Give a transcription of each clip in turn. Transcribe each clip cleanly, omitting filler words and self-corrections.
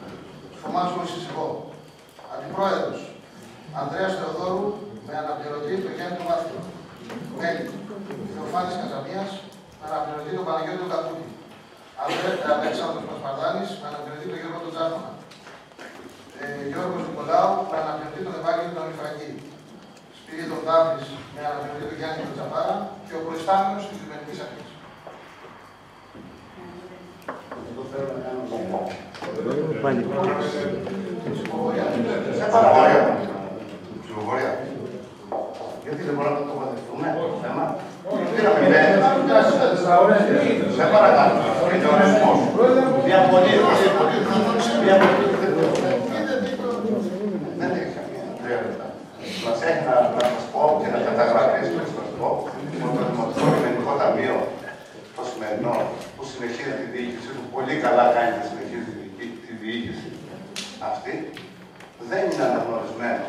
Θωμάς Λούσης εγώ. Αντιπρόεδρος Ανδρέας Θεοδόρου με αναπληρωτή το Γιάννη του Μάθιο. Μέλη Θεοφάνης Καζαμίας με αναπληρωτή τον Παναγιώτη του Κακούτη. Αλέξανδρος Πασπαρδάνης με αναπληρωτή τον Γιώργο του Τζάρμανα. Γιώργος Νικολάου με αναπληρωτή τον Ευάγγελο τον Ιφραγή. Σπυρίδων Δάφνης με αναπληρωτή τον Γιάννη του Τζαπάρα και ο προϊστάμενος της Λιμενικής Αρχής. Εγώ θέλω να κάνω νομό. Ψηφοφορία. Γιατί δεν μπορούμε να το τοποθετηθούμε το θέμα. Σε παρακαλώ. Είναι ο ορισμός. Διαφωνεί. Δεν έχει καμία. 3 λεπτά. Μας έχει να σας πω και να καταγραφείς με στο πω ότι το Δημοτικό Λιμενικό Ταμείο το σημερινό που συνεχίζει τη διοίκηση του, πολύ καλά κάνει και συνεχίζει τη διοίκηση αυτή, δεν είναι αναγνωρισμένο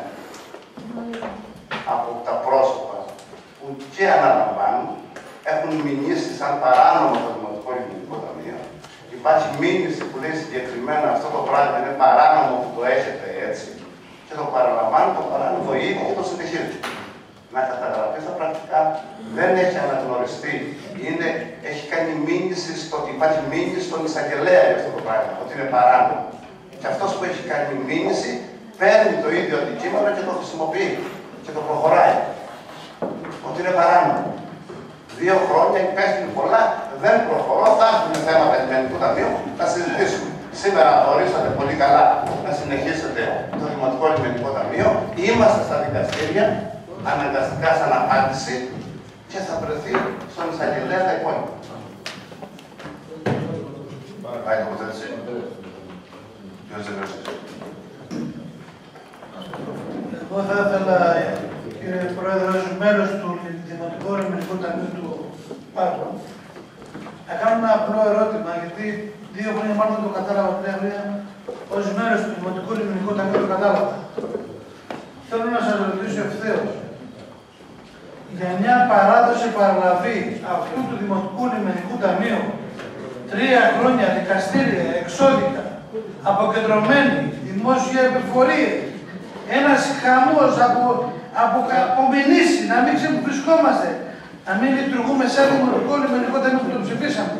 από τα πρόσωπα που και αναλαμβάνουν, έχουν μηνύσει σαν παράνομο το Δημοτικό Λιμενικό Ταμείο. Υπάρχει μήνυση που λέει συγκεκριμένα αυτό το πράγμα είναι παράνομο που το έχετε έτσι και το παραλαμβάνει, το παράνομο ήδη και το συνεχίζει. Να καταγραφεί στα πρακτικά, δεν έχει αναγνωριστεί. Έχει κάνει μήνυση υπάρχει μήνυση στον εισαγγελέα για αυτό το πράγμα, ότι είναι παράνομο. Και αυτός που έχει κάνει μήνυση παίρνει το ίδιο αντικείμενο και το χρησιμοποιεί και το προχωράει. Ότι είναι παράνομο. 2 χρόνια υπεύθυνοι πολλά, δεν προχωρώ, θα έχουμε θέματα Λιμενικού Ταμείου, θα συζητήσουμε. Σήμερα ορίσατε πολύ καλά να συνεχίσετε το Δημοτικό Λιμενικό Ταμείο. Είμαστε στα δικαστήρια, αναγκαστικά σαν απάντηση και θα βρεθεί στον εισαγγελέα τα υπόλοιπα. Πάει το ποτέ. Εγώ θα ήθελα, κύριε Πρόεδρε, ως μέλος του Δημοτικού Λιμενικού Ταμείου του Πάτρου, να κάνω ένα απλό ερώτημα, γιατί 2 χρόνια μάλλον δεν το κατάλαβα, 3 χρόνια, ως μέλος του Δημοτικού Λιμενικού Ταμείου το κατάλαβα. Θέλω να σας ρωτήσω ευθέως, για μια παράδοση παραλαβή αυτού του Δημοτικού Λιμενικού Ταμείου, 3 χρόνια δικαστήρια, εξώδικα, αποκεντρωμένοι, δημόσια επιφορίες, ένας χαμός από μηνύσεις, να μην ξέρουμε που βρισκόμαστε, να μην λειτουργούμε σαν Δημοτικό Λιμενικό Ταμείο που το ψηφίσαμε.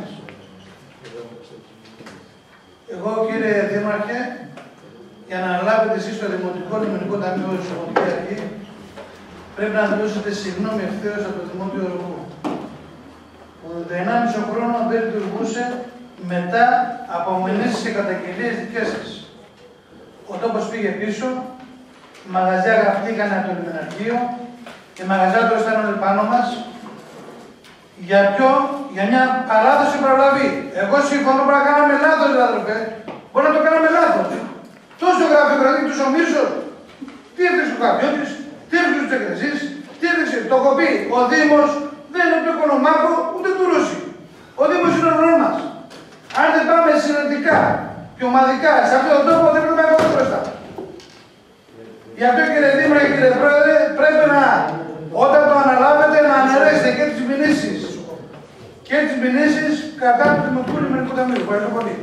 Εγώ, κύριε Δήμαρχε, για να αναλάβετε εσείς το Δημοτικό Λιμενικό Ταμείο ως Δημοτική Αρχή, πρέπει να δώσετε συγγνώμη ευθέως από το Δημότιο Οργού. Που 1,5 χρόνο δεν λειτουργούσε μετά από μηνύσεις και καταγγελίες δικές σας. Ο τόπος πήγε πίσω, οι μαγαζιά γραφτήκαν από το λιμεναρχείο, οι μαγαζιάτορες ήταν πάνω μας. Για ποιο? Για μια παράδοση παραλαβή. Εγώ συμφωνώ πρέπει να κάναμε λάθος, αδερφέ. Μπορεί να το κάναμε λάθος. Τόσο γραφειοκρατή του ο Μύρσος. Τι έφτιαξε ο Καπιώτης, τι έφτιαξε ο Εκκλησής, τι έφτιαξε. Το έχω πει. Ο Δήμος δεν είναι το Οικονομάκο ούτε του Ρούση. Ο Δήμος είναι ο νόμος μας. Αν δεν πάμε συναντικά και ομαδικά σε αυτόν τον τόπο, δεν πρέπει να πάμε μπροστά. Γι' αυτό, κύριε Δήμαρχε, κύριε Πρόεδρε, πρέπει να, όταν το αναλάβετε, να αναιρέσετε και τις μηνύσεις. Και τις μηνύσεις κατά του Δημοτικού Λιμενικού Ταμείου. Ευχαριστώ πολύ.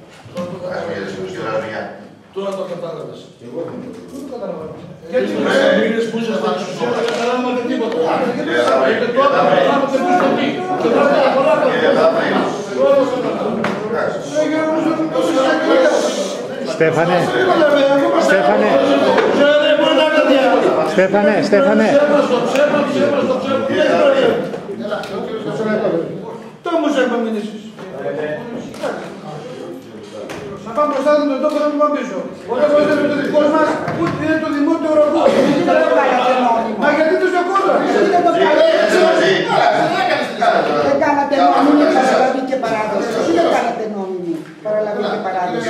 Τώρα το κατάλαβες. Εγώ δεν το κατάλαβα. Και τις μήνες που είσαστε στην εξουσία δεν καταλάβατε τίποτα. Και τώρα καταλάβατε πώς το πει. Και τώρα Στέφανε, Στέφανε. Το όμως έχουμε μηνύσεις. Να πάμε μπροστά με τον τόπο, δεν πάμε πίσω. Όταν δεν είναι το δικό μας, ούτε είναι το δημότιο ρομπού. Μα γιατί τους το κόλλα. Δεν κάνατε νόμιμη παραλαβή και παράδοση. Τι δεν κάνατε νόμιμη παραλαβή και παράδοση.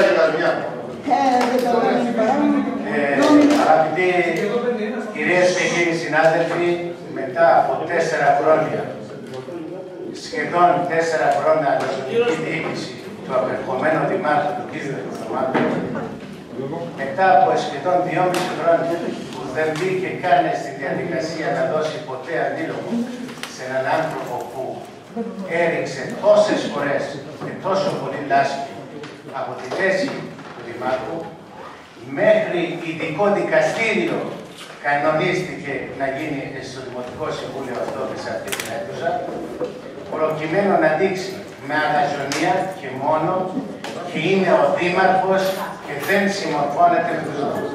Αγαπητοί κυρίες και κύριοι συνάδελφοι, μετά από 4 χρόνια, σχεδόν 4 χρόνια λογική διοίκηση του απερχομένου δημάρχου του κ. Χριστομάτου, μετά από σχεδόν 2,5 χρόνια που δεν μπήκε καν στη διαδικασία να δώσει ποτέ αντίλογο σε έναν άνθρωπο που έριξε τόσες φορές και τόσο πολύ λάσπη από τη θέση του Δημάρχου, μέχρι ειδικό δικαστήριο κανονίστηκε να γίνει στο Δημοτικό Συμβούλιο αυτό και σε αυτή την αίθουσα, προκειμένου να δείξει με αλαζονία και μόνο και είναι ο Δήμαρχος και δεν συμμορφώνεται με τους νόμους.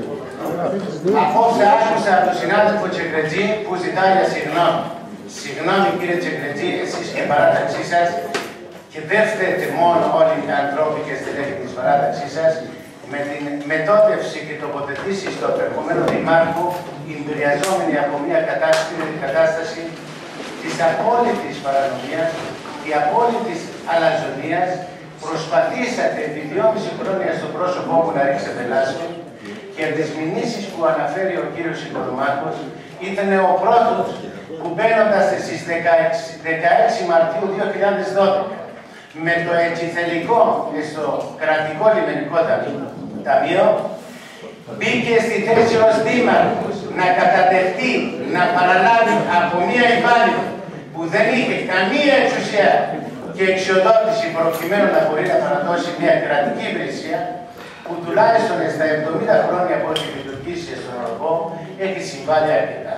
Απόψε άκουσα από τον συνάδελφο Τσεκρετζή που ζητάει για συγγνώμη. Συγγνώμη κύριε Τσεκρετζή, εσείς και η παράταξή σας, και δεν φταίτε μόνο όλοι οι ανθρώποι και στελέχοι της παράταξής σας, με την μετώδευση και τοποθετήσεις του επερχομένου Δημάρχου, εμπειριαζόμενοι από μια κατάσταση της απόλυτης παρανομίας και απόλυτης αλαζονίας, προσπαθήσατε επί 2,5 χρόνια στο πρόσωπό μου να ρίξετε λάσπη και από τις μηνύσεις που αναφέρει ο κύριος Οικονομάκος ήταν ο πρώτος που μπαίνοντας στις 16 Μαρτίου 2012 με το εγκυθελικό στο κρατικό λιμενικό ταμείο μπήκε στη θέση ως δήμαρχος να κατατεχθεί, να παραλάβει από μία υπάλληλο που δεν είχε καμία εξουσία και εξοδότηση προκειμένου να μπορεί να παραδώσει μια κρατική υπηρεσία που τουλάχιστον στα 70 χρόνια που έχει λειτουργήσει στον ΟΡΚΟ έχει συμβάλει αρκετά.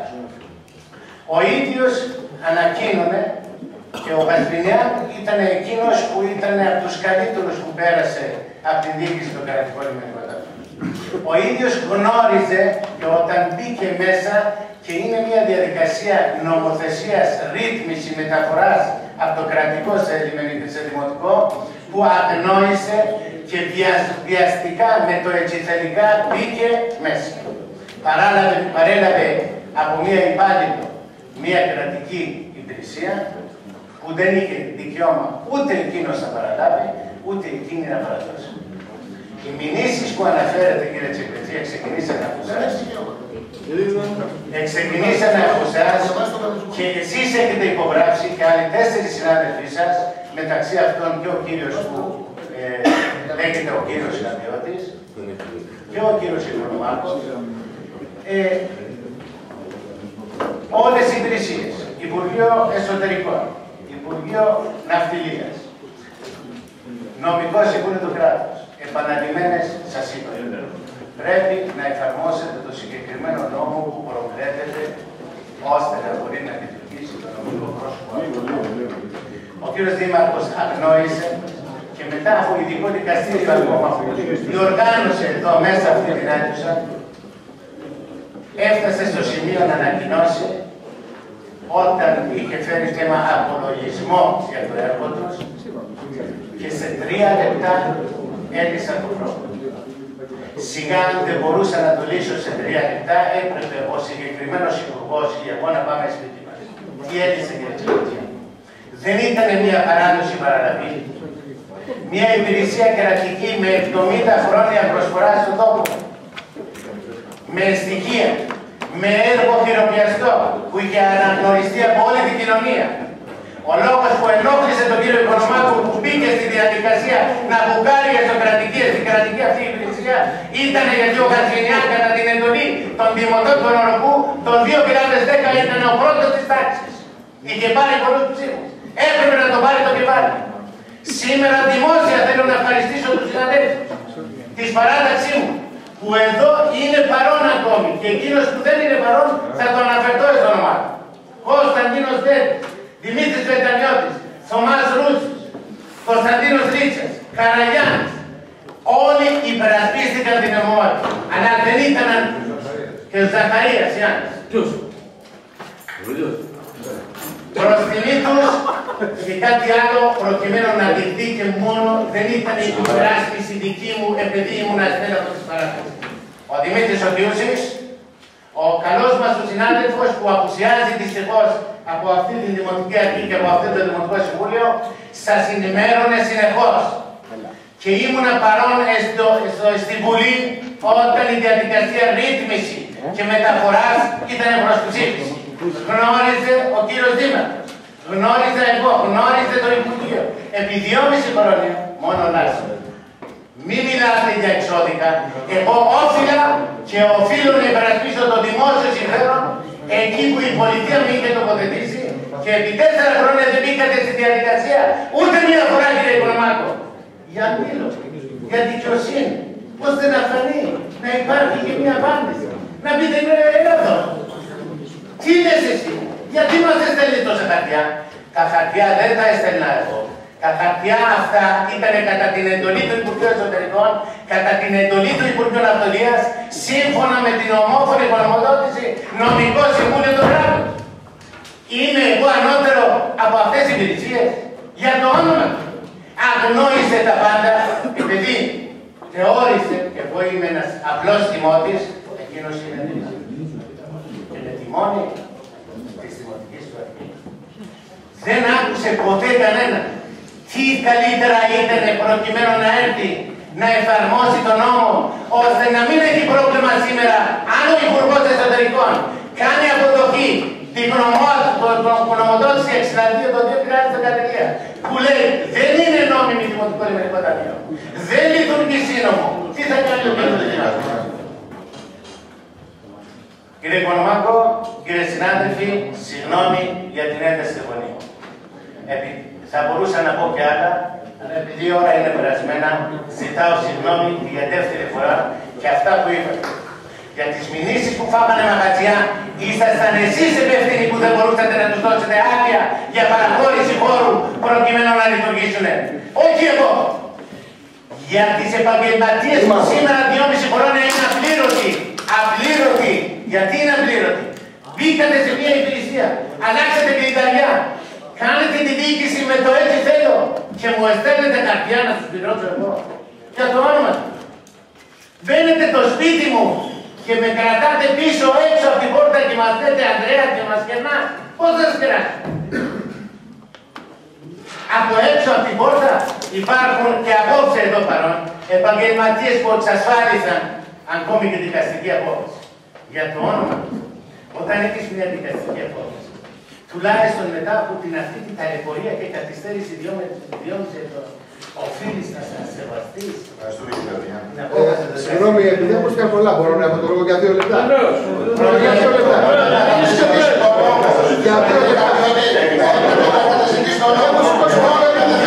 Ο ίδιος ανακοίνωνε και ο Γασπινιάν ήταν εκείνος που ήταν από τους καλύτερους που πέρασε από την διοίκηση των κρατικών λιμενικών ταμείων. Ο ίδιος γνώριζε και όταν μπήκε μέσα και είναι μια διαδικασία νομοθεσίας, ρύθμιση, μεταφοράς από το κρατικό σε δημοτικό, που αγνόησε και βιαστικά με το ετσιθελικά μπήκε μέσα. Παρέλαβε από μια υπάλληλο μια κρατική υπηρεσία που δεν είχε δικαίωμα ούτε εκείνος να παραλάβει, ούτε εκείνη να παραδώσει. Οι μηνύσεις που αναφέρετε κύριε Τσεκρετζή ξεκινήσαν από εσάς. Ξεκινήσαν από εσάς και εσείς έχετε υπογράψει και άλλοι 4 συνάδελφοί σας, μεταξύ αυτών και ο κύριος που λέγεται ο κύριος Καμιώτης και ο κύριος Οικονομάκος, όλες οι υπηρεσίες, Υπουργείο Εσωτερικών, Υπουργείο Ναυτιλίας, Νομικό Συμβούλιο του Κράτους, επαναλημμένες σας είπα, πρέπει να εφαρμόσετε το συγκεκριμένο νόμο που προβλέπετε ώστε να μπορεί να λειτουργήσει το νομικό πρόσωπο. Ο κύριος Δήμαρχος αγνόησε και μετά από ειδικό δικαστήριο ακόμα που διοργάνωσε εδώ μέσα αυτή την αίθουσα, έφτασε στο σημείο να ανακοινώσει όταν είχε φέρει θέμα απολογισμό για το έργο τους και σε 3 λεπτά έλυσα το πρόβλημα. Σιγά αν δεν μπορούσα να το λύσω σε 3 λεπτά, έπρεπε ο συγκεκριμένος υπουργός και εγώ να πάμε σπίτι μας. Τι έλυσε για τη λογική. Δεν ήταν μια παράδοση παραλαβή. Μια υπηρεσία κρατική με 70 χρόνια προσφορά στον τόπο. Με στοιχεία. Με έργο χειροπιαστό που είχε αναγνωριστεί από όλη την κοινωνία. Ο λόγος που ενόχλησε τον κύριο Οικονομάκο που μπήκε στη διαδικασία να μπουκάρει στην κρατική αυτή υπηρεσία ήταν γιατί ο Γασπινιάν κατά την εντολή των δημοτών του Ορκού το 2010 ήταν ο πρώτος της τάξης. Είχε πάρει πολλούς ψήφους. Έπρεπε να το πάρει το κεφάλι. Σήμερα δημόσια θέλω να ευχαριστήσω τους συναδέλφους της παράταξή μου που εδώ είναι παρόν ακόμη και εκείνος που δεν είναι παρόν θα το αναφερθώ στο όνομά του. Κωνσταντίνος Δέντης, Δημήτρης Βετανιώτης, Θωμάς Ρούτσος, Κωνσταντίνος Ρίτσας, Καραγιάννης. Όλοι υπερασπίστηκαν την ομότητα. Αλλά δεν ήταν και ο Ζαχαρίας Ιάννης. Ποιος? Προς τιμή τους και κάτι άλλο προκειμένου να δειχθεί και μόνο δεν ήταν η υπεράσπιση δική μου επειδή ήμουν αστέλεχος της παράταξης. Ο Δημήτρης ο Διούσης, ο καλός μας ο συνάδελφος που απουσιάζει δυστυχώς από αυτή την Δημοτική Αρχή και από αυτό το Δημοτικό Συμβούλιο, σας ενημέρωνε συνεχώς. Και ήμουνα παρόν στη Βουλή όταν η διαδικασία ρύθμιση και μεταφοράς ήταν προς ψήφιση. Γνώριζε ο κύριος Δήμαρχος, γνώριζε εγώ, γνώριζε το Υπουργείο. Επί 2,5 χρόνια, μόνο λάθος. Μην μιλάτε για εξώδικα. Εγώ όφιλα και οφείλω να υπερασπίσω το δημόσιο συμφέρον εκεί που η πολιτεία με είχε τοποθετήσει και επί 4 χρόνια δεν μπήκατε στη διαδικασία ούτε μία φορά, κύριε Οικονομάκο. Για μήλο, για δικαιοσύνη. ώστε να φανεί, να υπάρχει και μια απάντηση. Να πείτε, έλα εδώ. Τι λες εσύ, γιατί μας έστελνε τόσα χαρτιά? Τα χαρτιά δεν τα έστελνα εγώ. Τα χαρτιά αυτά ήταν κατά την εντολή του Υπουργείου Εσωτερικών, κατά την εντολή του Υπουργείου Ναυτιλίας, σύμφωνα με την ομόφωνη γνωμοδότηση νομικό συμβούλιο του κράτους. Είμαι εγώ ανώτερο από αυτές τις υπηρεσίες? Για το όνομα του. Αγνόησε τα πάντα, επειδή θεώρησε, και εγώ είμαι ένας απλός τιμώτης, εκείνος είναι και με τιμώνει της δημοτικής του αρχής. Δεν άκουσε ποτέ κανένα. Τι καλύτερα ήταν προκειμένου να έρθει να εφαρμόσει τον νόμο, ώστε να μην έχει πρόβλημα σήμερα αν ο Υπουργός Εσωτερικών κάνει αποδοχή την γνωμοδότηση 62 το 2013 που λέει δεν είναι νόμιμη δημοτικό λιμενικό ταμείο, δεν λειτουργεί σύνομο. Τι θα κάνει ο κ. Κύριε Οικονομάκο, κύριε συνάδελφοι, συγγνώμη για την ένταση του φωνή. Θα μπορούσα να πω και άλλα, αλλά επειδή η ώρα είναι περασμένα, ζητάω συγγνώμη για δεύτερη φορά και αυτά που είπατε. Για τις μηνύσεις που φάγανε μαγαζιά, ήσασταν εσείς υπεύθυνοι που δεν μπορούσατε να τους δώσετε άδεια για παραχώρηση χώρου προκειμένου να λειτουργήσουν. Όχι εγώ. Για τις επαγγελματίες που σήμερα 2,5 χρόνια είναι απλήρωτοι. Απλήρωτοι. Γιατί είναι απλήρωτοι? Μπήκατε σε μια υπηρεσία, αλλάξατε την Ιταλία. Κάνετε τη διοίκηση με το έτσι θέλω και μου εστέλνετε χαρτιά να τους πληρώσω εγώ. Για το όνομα του. Μπαίνετε το σπίτι μου και με κρατάτε πίσω έξω από την πόρτα και μας λέτε Ανδρέα και μας κερνά. Πώς θα σας κεράσει? Από έξω από την πόρτα υπάρχουν και απόψε εδώ παρόν επαγγελματίες που εξασφάλισαν ακόμη και δικαστική απόφαση. Για το όνομα του. Όταν έχεις μια δικαστική απόφαση, τουλάχιστον μετά από την αυτή την ταλαιπωρία και καθυστέρηση 2,5 ετών, οφείλεις να σας σεβαστείς. Ευχαριστούμε κύριε Καρδιάννη. Συγγνώμη, επειδή ακούστηκαν πολλά, μπορώ να έχω το λόγο για 2 λεπτά. Για 2 λεπτά. Για 2 λεπτά. Έχω σηκώσει το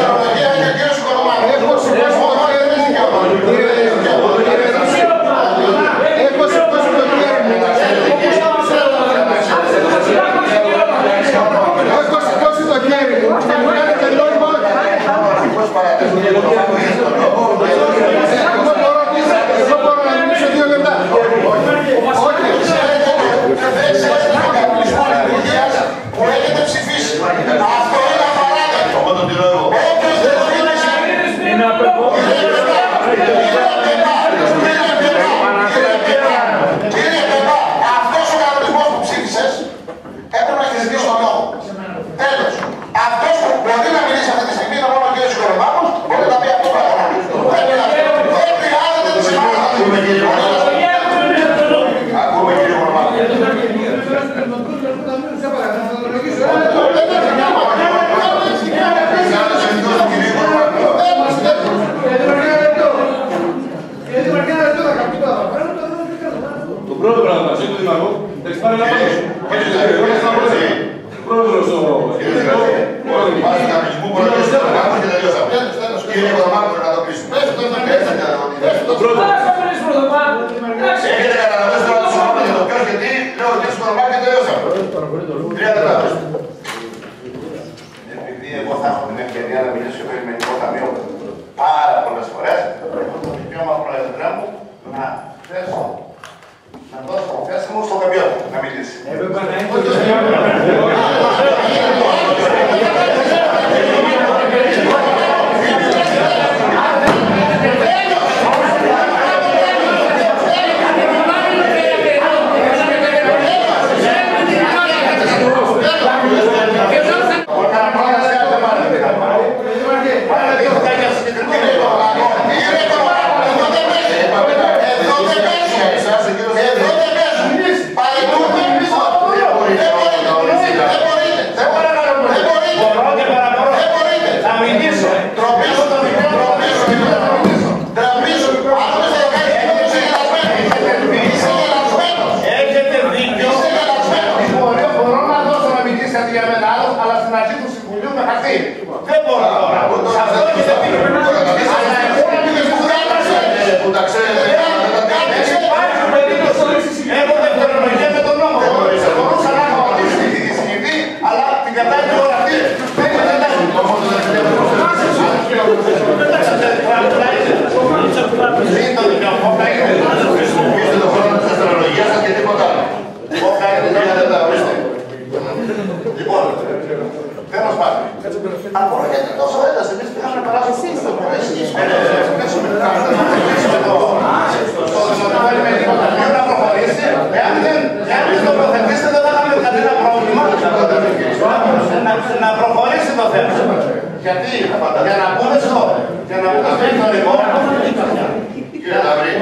χέρι μου. Εγώ μπορώ να μιλήσω 2 λεπτά. Που έχετε ψηφίσει. Αυτό είναι απαράδεκτο. Εγώ τον τηρώ εγώ. Κύριε Πεπά, αυτός ο κανονισμός που ψήφισες έπρεπε να συζητήσει τον λόγο. Τέλος. Αυτός που μπορεί να μιλήσει αυτή τη στιγμή είναι μόνο ο κ. Οικονομάκος, μπορεί να πει αυτό το πράγμα. Δεν χρειάζεται τη συμμετοχή. Ακούμε κύριε Το πρόεδρο να μας έχει το Δημαρχό, θα έχεις πάρει ένα πάτος. Ο πρόεδρος ο... Βάσει κανονισμού μπορεί να κλείσει το πράγμα και τελειώσαμε. Κύριε Οικονομάκο, να το κλείσουμε. Ο πρόεδρος. Έχετε καταλαβαίνει τώρα τους ονόματα για το ποιος γιατί λέω ο κύριος Οικονομάκο και τελειώσαμε. 3 λεπτά. Επειδή εγώ θα έχω την ευκαιρία να μιλήσω για το λιμενικό ταμείο πάρα πολλές φορές, έχω το δικαίωμα, πρόεδρε μου, να δώσω τη θέση μου στον Καμπιώτη να μιλήσει.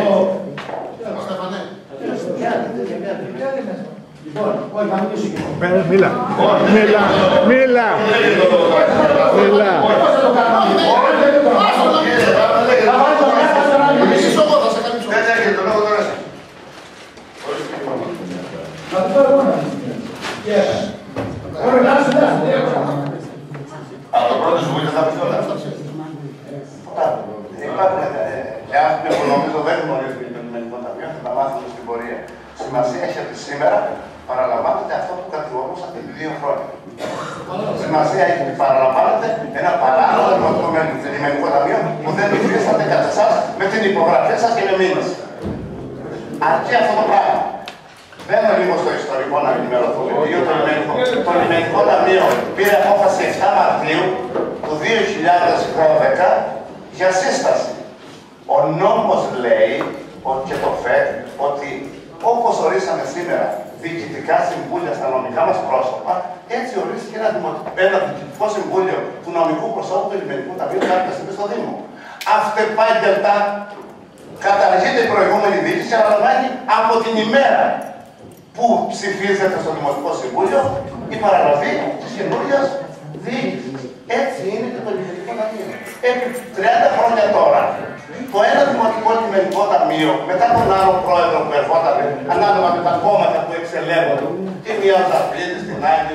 Στέφανε. Λοιπόν, όχι, θα μιλήσω και εγώ. Μίλα. Από το πρώτο σου βούλιο θα πεις όλα. Εάν που νομίζω δεν γνωρίζουν το Λιμενικό Ταμείο, θα τα μάθουμε στην πορεία. Σημασία έχει ότι σήμερα παραλαμβάνεται αυτό που κατηγορούσατε επί 2 χρόνια. Σημασία έχει ότι παραλαμβάνεται ένα παράνομο Λιμενικό Ταμείο που δεν υφίσταται κατά εσάς με την υπογραφή σας και με μήνυση. Αρκεί αυτό το πράγμα. Δεν είναι λίγο στο ιστορικό να ενημερωθούμε. Το Λιμενικό Ταμείο πήρε απόφαση 7 Μαρτίου του 2012 για σύσταση. Ο νόμος λέει και το ΦΕΤ ότι όπως ορίσαμε σήμερα διοικητικά συμβούλια στα νομικά μας πρόσωπα, έτσι ορίστηκε ένα διοικητικό συμβούλιο του νομικού προσώπου του Λιμενικού Ταμείου κάποια στιγμή στο Δήμο. Αυτεπάγγελτα καταργείται η προηγούμενη διοίκηση, αναλαμβάνει από την ημέρα που ψηφίζεται στο Δημοτικό Συμβούλιο η παραλαβή της καινούριας διοίκησης. Έτσι είναι και το Λιμενικό Ταμείο. Επί 30 χρόνια τώρα, το ένα Δημοτικό Λιμενικό Ταμείο, μετά τον άλλο πρόεδρο που ερχόταν, ανάλογα με τα κόμματα που εξελέγονται, τη μία ο Ζαφίδης, την άλλη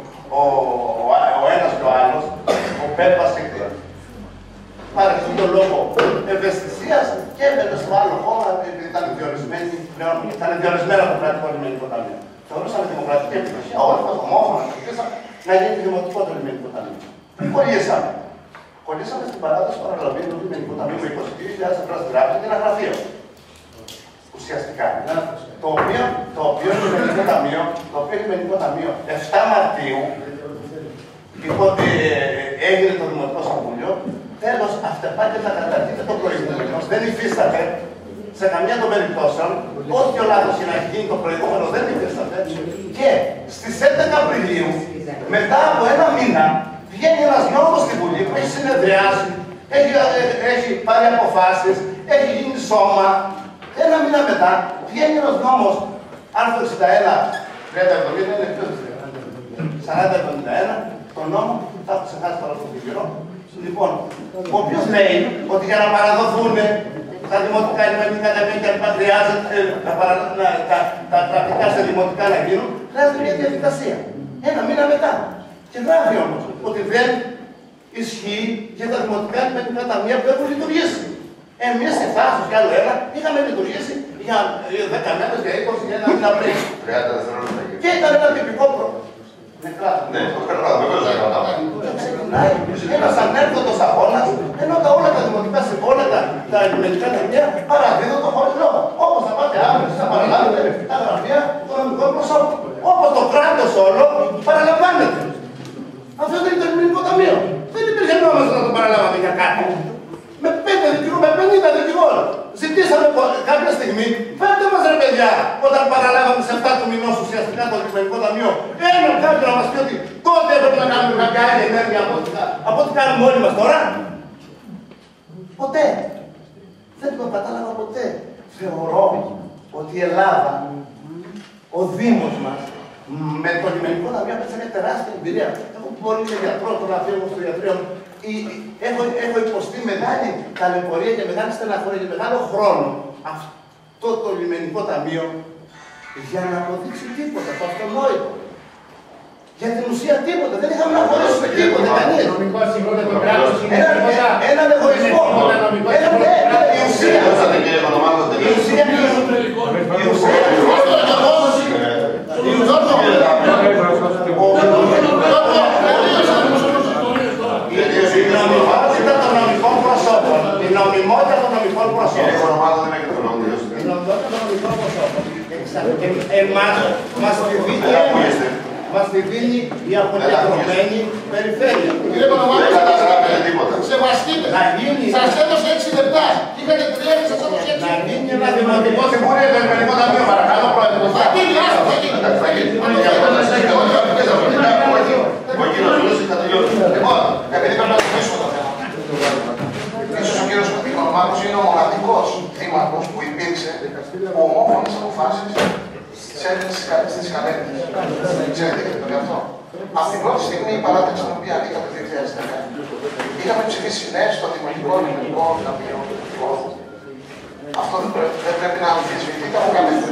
ο ένας και ο άλλος, ο Πέπας και παρεχθεί τον λόγο ευαισθησίας και έμενε στο άλλο κόμμα, επειδή ήταν διορισμένοι πλέον, ήταν διορισμένα το κρατικό Λιμενικό Ταμείο. Θεωρούσαμε δημοκρατική επιτυχία, όλοι μας ομόφωνα να γίνει δημοτικό το Λιμενικό Ταμείο. Κολλήσαμε. Κολλήσαμε στην παράδοση παραλαβή του Λιμενικού Ταμείου με 22.000 ευρώ στη γράφη και ένα γραφείο. Ουσιαστικά. Το οποίο Λιμενικό Ταμείο 7 Μαρτίου είπε ότι έγινε το Δημοτικό Συμβούλιο. Τέλος, αυτεπάγγελτα καταργείται το προηγούμενο. Δεν υφίσταται σε καμία των περιπτώσεων. Ό,τι ο λάθος είναι να έχει γίνει το προηγούμενο δεν υφίσταται. Και στις 11 Απριλίου, μετά από 1 μήνα, βγαίνει ένας νόμος στη Βουλή που έχει συνεδριάσει, έχει πάρει αποφάσεις, έχει γίνει σώμα. 1 μήνα μετά, βγαίνει ένας νόμος, άρθρο 61, 30-70, είναι ποιος 40-71, το νόμο, θα έχω ξεχάσει τώρα στον κύριο. Λοιπόν, ο οποίος λέει ότι για να παραδοθούν τα δημοτικά λιμενικά ταμεία και αν χρειάζεται τα πρακτικά στα δημοτικά να γίνουν, χρειάζεται μια διαδικασία. 1 μήνα μετά. Και γράφει όμως ότι δεν ισχύει για τα δημοτικά λιμενικά ταμεία που έχουν λειτουργήσει. Εμείς στη Θάσος κι άλλο ένα είχαμε λειτουργήσει για 10 μέρες, για 20, για 1 μήνα πριν. Και ήταν ένα τυπικό πρόβλημα. Ναι, το κρατάμε, βέβαια δεν κρατάμε. Ξεκινάει ένας ανέρχοτος αγώνας, ενώ όλα τα δημοτικά συμβόλαια, τα λιμενικά ταμεία παραδίδονται χωρίς λόγο. Όπως θα πάτε αύριο, θα παραλάβετε τα γραφεία των νομικών προσώπων. Όπως το κράτος όλο παραλαμβάνεται. Αυτό δεν είναι το Λιμενικό Ταμείο. Δεν υπήρχε νόμος να το παραλάβαμε για κάτι. Με 5 δικηγόρους, με 50 δικηγόρους. Ζητήσαμε κάποια στιγμή, φέρτε μας ρε παιδιά, όταν παραλάβαμε σε 7 του μηνός ουσιαστικά το Λιμενικό Ταμείο, έναν κάποιον να μας πει ότι τότε έπρεπε να κάνουμε κάποια άλλη ενέργεια από ό,τι κάνουμε όλοι μας τώρα. Ποτέ. Δεν το κατάλαβα ποτέ. Θεωρώ ότι η Ελλάδα, ο Δήμος μας, με το Λιμενικό Ταμείο έπαιξε μια τεράστια εμπειρία. Εγώ πολύ είμαι γιατρός, το γραφείο μου στο ιατρείο μου. Έχω υποστεί μεγάλη ταλαιπωρία και μεγάλη στεναχώρια και μεγάλο χρόνο αυτό το Λιμενικό Ταμείο για να αποδείξει τίποτα, το αυτονόητο. Για την ουσία τίποτα, δεν είχαμε να αποδείξουμε τίποτα κανείς. Έναν εγωισμό. Η ουσία. Η νομιμότητα των νομικών προσώπων. Η νομιμότητα των νομικών προσώπων. Η νομιμότητα των νομικών προσώπων. Μας τη δίνει η αποκεντρωμένη περιφέρεια. Κύριε Παναγιώτη, σεβαστείτε. Σας έδωσε 6 λεπτά. Είχατε 3 και σας έδωσε 6. Να γίνει ένα δημοτικό συμβούλιο το Λιμενικό Ταμείο, παρακαλώ πρόεδρε. Θα γίνει, θα γίνει. Λοιπόν, επειδή πρέπει να κλείσουμε το θέμα. Ίσως ο κύριος Μάρκος είναι ο μοναδικός δήμαρχος που υπήρξε υπήρξε που ομόφωνες αποφάσεις στις καλένδες. Ξέρετε γι' αυτό. Από την πρώτη στιγμή η παράταξη στην οποία ανήκαμε το 2010, είχαμε ψηφίσει ναι στο Δημοτικό Ελληνικό Ταμείο. Αυτό δεν πρέπει να αμφισβητείται από κανέναν.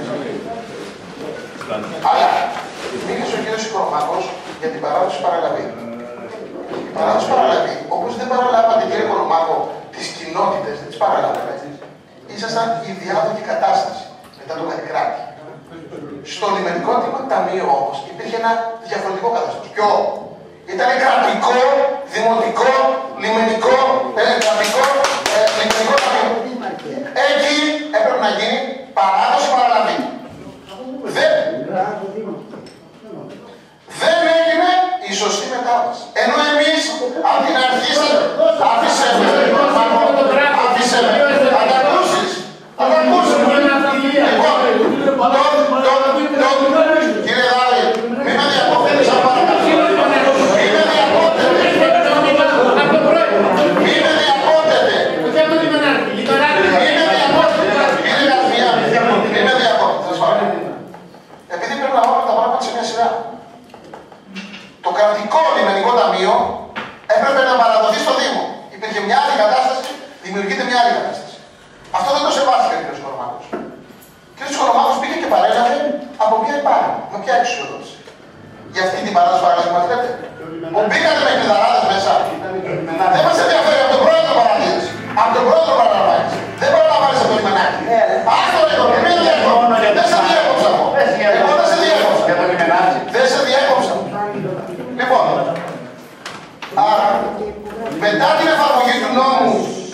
Αλλά μίλησε ο κ. Οικονομάκος για την παράδοση παραλαβή. Η παράδοση παραλαβή, όπως δεν παραλάβατε κ. Οικονομάκο τις κοινότητες, δεν τις παραλάβατε. Ήσασταν η διάδοχη κατάσταση μετά το Κατικράτη. Στο λιμενικό ταμείο όμως υπήρχε ένα διαφορετικό καθεστώς. Ποιο? Ήταν κρατικό, δημοτικό, λιμενικό, κρατικό, λιμενικό ταμείο. Εκεί έπρεπε να γίνει παράδοση παραλαβή. Δεν έγινε η σωστή μετάβαση. Ενώ εμείς από την αρχή άφησε με. Θα τα ακούσεις. Θα τα ακούσεις. Κύριε Δάλη, μη με διακόπτετε σαν παρακαλώ. Μη με διακόπτετε. Μη με διακόπτετε. Κύριε Γαρφία, μη με διακόπτετε. Επειδή πρέπει να βάλουμε τα πράγματα σε μια σειρά. Το κρατικό λιμενικό ταμείο έπρεπε να παραδοθεί στο Δήμο. Υπήρχε μια άλλη κατάσταση, δημιουργείται μια άλλη κατάσταση. Αυτό δεν το σεβάστηκε ο κ. Οικονομάκος. Ο κ. Οικονομάκος πήγε και παρέλαβε από μια επάνω. Με ποια εξουσιοδότηση? Για αυτή την παράδοση παραλαβή μας λέτε. Που μπήκατε με κλειδαράδες μέσα. Δεν μας ενδιαφέρει από τον πρόεδρο παραλαβής. Από τον πρόεδρο παραλαβής. Δεν μπορεί να πάρεις από το λιμενάκι. Άστο λέγω, μην διέκοψα. Δεν σε διέκοψα εγώ. Εγώ δεν σε διέκοψα. Δεν σε διέκοψα. Λοιπόν, άρα, μετά την εφαρμογή του νόμου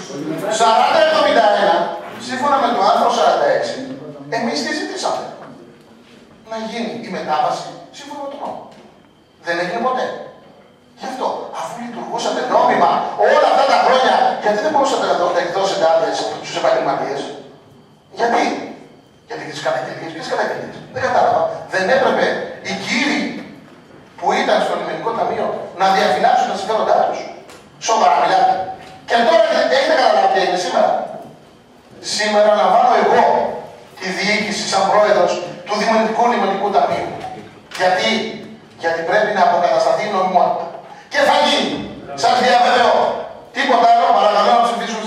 4071, σύμφωνα με το άρθρο 46, εμείς τι ζητήσαμε? Να γίνει η μετάβαση σύμφωνα με τον νόμο. Δεν έγινε ποτέ. Γι' αυτό, αφού λειτουργούσατε νόμιμα όλα αυτά τα χρόνια, γιατί δεν μπορούσατε να εκδώσετε άδειες στους επαγγελματίες? Γιατί? Γιατί τις καταγγελίες, ποιες καταγγελίες? Δεν κατάλαβα. Δεν έπρεπε οι κύριοι που ήταν στο λιμενικό ταμείο να διαφυλάξουν τα συμφέροντά τους? Σοβαρά μιλάτε. Και τώρα έχετε καταλάβει τι έγινε σήμερα? Σήμερα λαμβάνω εγώ τη διοίκηση σαν πρόεδρος του Δημοτικού Λιμενικού Ταμείου. Γιατί? Γιατί πρέπει να αποκατασταθεί η νομιμότητα. Και θα γίνει. Σας διαβεβαιώ. Τίποτα άλλο, παρακαλώ να ψηφίσουμε.